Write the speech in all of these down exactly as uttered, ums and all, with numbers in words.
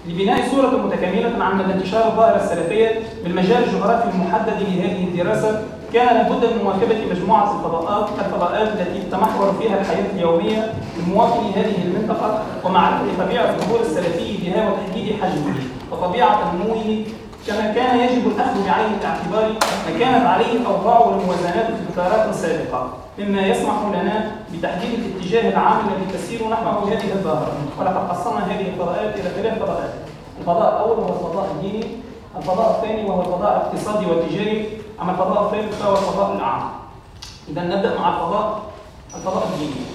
لبناء صورة متكاملة عن مدى انتشار الظاهرة السلفية بالمجال الجغرافي المحدد لهذه الدراسة، كان لابد من مواكبة مجموعة الفضاءات الفضاءات التي تتمحور فيها الحياة اليومية لمواطني هذه المنطقة ومعرفة طبيعة الظهور السلفي بها وتحديد حجمه وطبيعة نموه، كما كان يجب الأخذ بعين الاعتبار ما كانت عليه الأوضاع والموازنات في فترات سابقة، مما يسمح لنا بتحديد الاتجاه العام الذي تسير نحوه هذه الظاهرة. ولقد قسمنا هذه الفضاءات إلى ثلاث فضاءات. الفضاء الأول هو الفضاء الديني، الفضاء الثاني وهو الفضاء الاقتصادي والتجاري، أما الفضاء الثالث فهو الفضاء العام. إذا نبدأ مع الفضاء الفضاء الديني.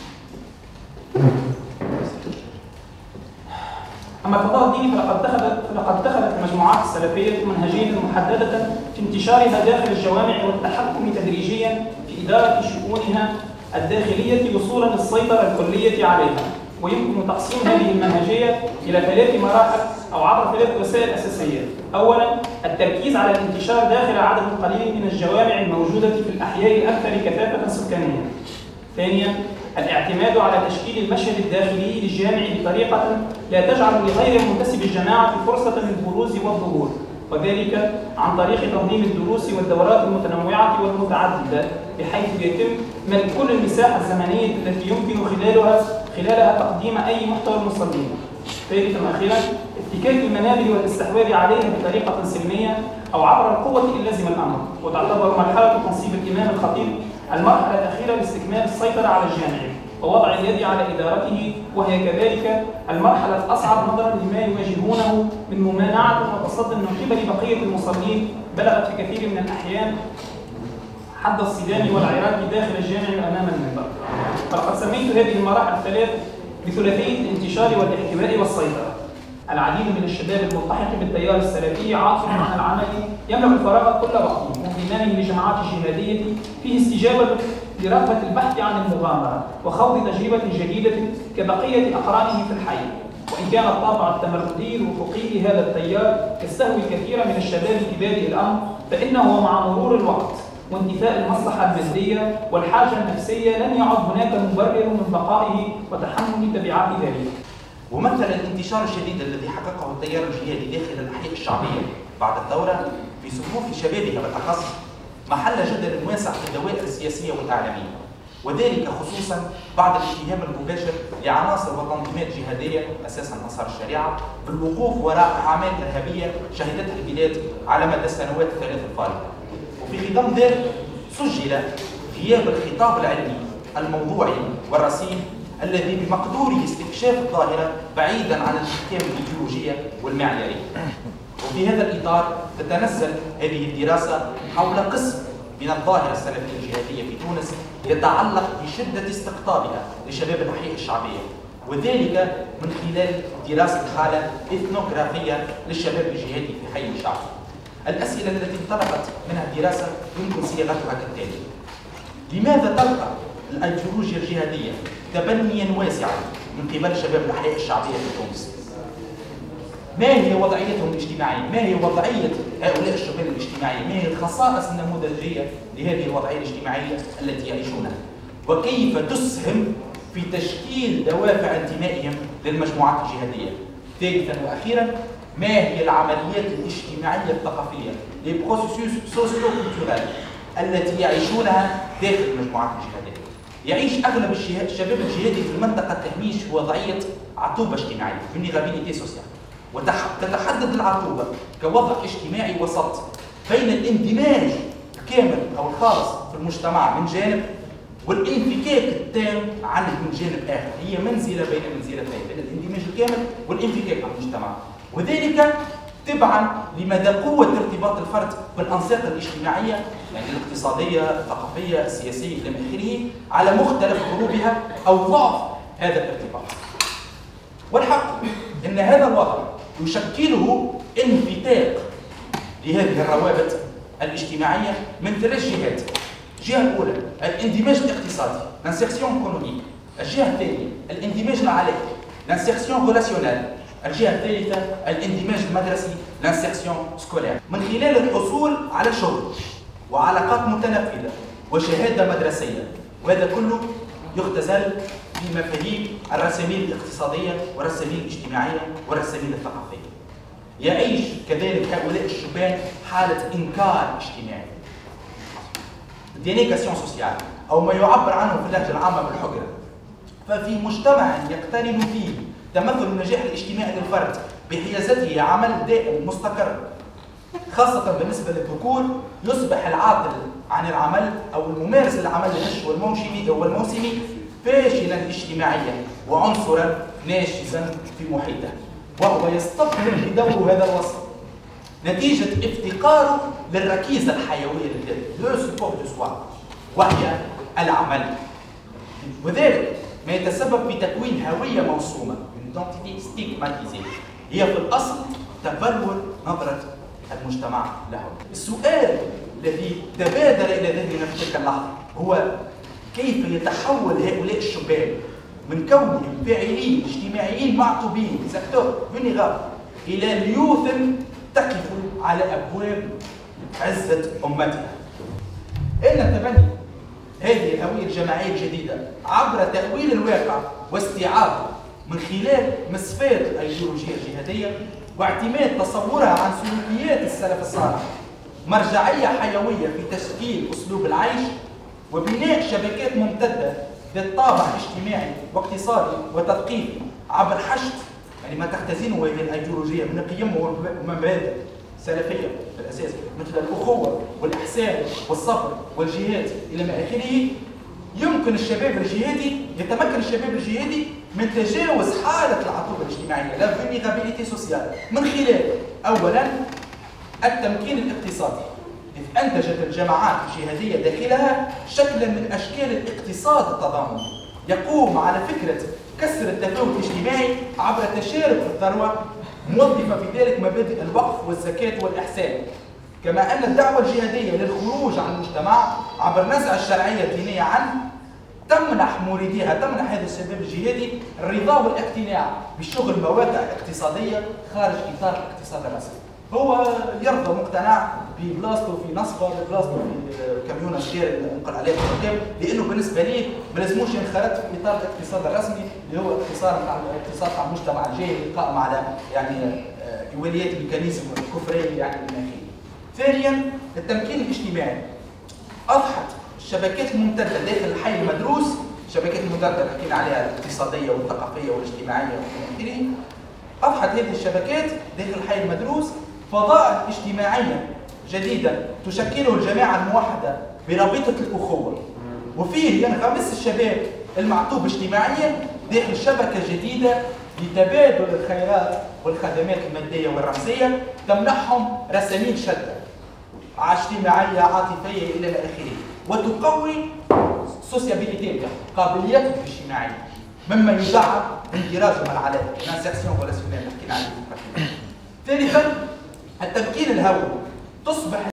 أما الفضاء الديني فلقد اتخذت فلقد اتخذت المجموعات السلفية منهجية محددة في انتشارها داخل الجوامع والتحكم تدريجيا في إدارة شؤونها الداخلية وصولا للسيطرة الكلية عليها. ويمكن تقسيم هذه المنهجية إلى ثلاث مراحل أو عبر ثلاث وسائل أساسية. أولاً، التركيز على الانتشار داخل عدد قليل من الجوامع الموجودة في الأحياء الأكثر كثافة سكانية. ثانياً، الاعتماد على تشكيل المشهد الداخلي للجامع بطريقة لا تجعل لغير منتسب الجماعة فرصة للبروز والظهور، وذلك عن طريق تنظيم الدروس والدورات المتنوعة والمتعددة بحيث يتم ملء كل المساحة الزمنية التي يمكن خلالها خلالها تقديم أي محتوى المصلين. ثالثاً وأخيراً، افتكاك المنابر والاستحواذ عليها بطريقة سلمية أو عبر القوة إن لزم الأمر. وتعتبر مرحلة تنصيب الإمام الخطيب المرحلة الأخيرة لاستكمال السيطرة على الجامع ووضع اليد على إدارته، وهي كذلك المرحلة الأصعب نظراً لما يواجهونه من ممانعة وتصد من قبل بقية المصلين بلغت في كثير من الأحيان حد الصدام والعراك داخل الجامع أمام المنبر. فلقد سميت هذه المراحل الثلاث بثلاثية الانتشار والاحتواء والسيطرة. العديد من الشباب الملتحق بالتيار السلفي عاطل عن العمل يملأ الفراغ كل وقت وانضمامه لجماعات الجهادية فيه استجابة لرغبة البحث عن المغامرة وخوض تجربة جديدة كبقية أقرانه في الحي. وإن كان الطابع التمردي الوثوقي لهذا التيار يستهوي كثيرا من الشباب في بادئ الأمر، فإنه مع مرور الوقت وانتفاء المصلحة المادية والحاجة النفسية لن يعد هناك مبرر من بقائه وتحمل تبعات ذلك. ومثل الانتشار الشديد الذي حققه التيار الجهادي داخل الأحياء الشعبية بعد الثورة في صفوف شبابها بالأخص محل جدل واسع في الدوائر السياسية والإعلامية، وذلك خصوصا بعد الاتهام المباشر لعناصر وتنظيمات جهادية أساسا أنصار الشريعة بالوقوف وراء أعمال إرهابية شهدتها البلاد على مدى السنوات الثلاث الفارقة. وفي خضم ذلك سجل غياب الخطاب العلمي الموضوعي والرصين الذي بمقدوره استكشاف الظاهرة بعيدا عن الاحكام الايديولوجية والمعيارية. وفي هذا الإطار تتنزل هذه الدراسة حول قسم من الظاهرة السلفية الجهادية في تونس يتعلق بشدة استقطابها لشباب الأحياء الشعبية، وذلك من خلال دراسة حالة إثنوغرافية للشباب الجهادي في حي الشعب. الأسئلة التي انطلقت منها الدراسة يمكن صياغتها كالتالي: لماذا تلقى الأيديولوجيا الجهادية تبنيا واسعا من قبل شباب الأحياء الشعبية في تونس؟ ما هي وضعيتهم الاجتماعية؟ ما هي وضعية هؤلاء الشباب الاجتماعية؟ ما هي الخصائص النموذجية لهذه الوضعية الاجتماعية التي يعيشونها؟ وكيف تسهم في تشكيل دوافع انتمائهم للمجموعات الجهادية؟ ثالثا وأخيرا، ما هي العمليات الاجتماعية الثقافية les processus socio-culturels التي يعيشونها داخل المجموعات الجهادية؟ يعيش أغلب الشباب الجهادي في المنطقة التهميش في وضعية عطوبة اجتماعية vulnérabilité sociale، وتتحدد العطوبة كوضع اجتماعي وسط بين الاندماج الكامل أو الخالص في المجتمع من جانب والانفكاك التام عنه من جانب آخر. هي منزلة بين منزلتين، بين الاندماج الكامل والانفكاك عن المجتمع، وذلك تبعا لمدى قوة ارتباط الفرد بالأنساق الاجتماعية، يعني الاقتصادية، الثقافية، السياسية إلى آخره، على مختلف ضروبها أو ضعف هذا الارتباط. والحق أن هذا الوضع يشكله انفتاق لهذه الروابط الاجتماعية من ثلاث جهات. الجهة الأولى الاندماج الاقتصادي l'insertion économique، الجهة الثانية الاندماج العلاقي l'insertion relationnelle، الجهة الثالثة الاندماج المدرسي l'insertion scolaire. من خلال الحصول على شغل وعلاقات متنفذة وشهادة مدرسية، وهذا كله يختزل في مفاهيم الرسامين الاقتصادية والرسامين الاجتماعية والرسامين الثقافية. يعيش كذلك هؤلاء الشبان حالة إنكار اجتماعي، دينيكاسيون سوسيال، أو ما يعبر عنه في اللهجة العامة بالحجرة. ففي مجتمع يقترن فيه تمثل النجاح الاجتماعي للفرد بحيازته عمل دائم مستقر، خاصة بالنسبة للذكور، يصبح العاطل عن العمل أو الممارس للعمل الهش والموسمي والموسمي فاشلا اجتماعيا وعنصرا ناشزا في محيطه، وهو يستبطن بدوره هذا الوصف نتيجة افتقاره للركيزة الحيوية للذات، وهي العمل، وذلك ما يتسبب في تكوين هوية موسومة هي في الأصل تبلور نظرة المجتمع له. السؤال الذي تبادر إلى ذهننا في تلك اللحظة هو كيف يتحول هؤلاء الشباب من كونهم فاعلين اجتماعيين معطوبين سكتور فينيغاب إلى ليوث تقف على أبواب عزة أمتها. إن تبني هذه الهوية الجماعية الجديدة عبر تأويل الواقع واستيعابه من خلال مصفات الأيديولوجية الجهادية واعتماد تصورها عن سلوكيات السلف الصالح، مرجعية حيوية في تشكيل أسلوب العيش وبناء شبكات ممتدة ذات طابع اجتماعي واقتصادي وتثقيفي عبر حشد يعني ما تختزنه هذه الأيديولوجية من قيم ومبادئ سلفية في الأساس مثل الأخوة والإحسان والصبر والجهاد إلى ما آخره. يمكن الشباب الجهادي يتمكن الشباب الجهادي من تجاوز حالة العطوبة الاجتماعية لا فينيغابيليتي سوسيال من خلال أولاً التمكين الاقتصادي، إذ أنتجت الجماعات الجهادية داخلها شكلاً من أشكال الاقتصاد التضامني يقوم على فكرة كسر التفاوت الاجتماعي عبر تشارك في الثروة، موظفة في ذلك مبادئ الوقف والزكاة والإحسان، كما أن الدعوة الجهادية للخروج عن المجتمع عبر نزع الشرعية الدينية عنه تمنح مريديها تمنح هذا الشباب الجهادي الرضا والاقتناع بشغل مواقع اقتصادية خارج إطار الاقتصاد الرسمي. هو يرضى مقتنع ببلاصته في نصبه، ببلاصته في كاميون صغير ننقل عليه الركاب، لانه بالنسبه ليه ما لازموش ينخرط في اطار الاقتصاد الرسمي اللي هو اقتصاد تاع الاقتصاد تاع المجتمع الجاهلي قائم على يعني اوليات الميكانيزم الكفريه يعني من ثانيا التمكين الاجتماعي. اضحت الشبكات الممتده داخل الحي المدروس، الشبكات الممتده اللي حكينا عليها الاقتصاديه والثقافيه والاجتماعيه والى اخره، اضحت هذه الشبكات داخل الحي المدروس فضاء اجتماعيا جديدا تشكله الجماعه الموحده برابطه الاخوه، وفيه ينغمس الشباب المعطوب اجتماعيا داخل شبكه جديده لتبادل الخيرات والخدمات الماديه والرمزيه تمنحهم رسامين شده اجتماعيه عاطفيه الى اخره، وتقوي سوسيابيليتي قابليتهم الاجتماعيه مما يدعم اندراجهم العلائي الانسيرسيون ريلاسيونيل اللي حكينا عليه. ثالثا التمكين الهوي تصبح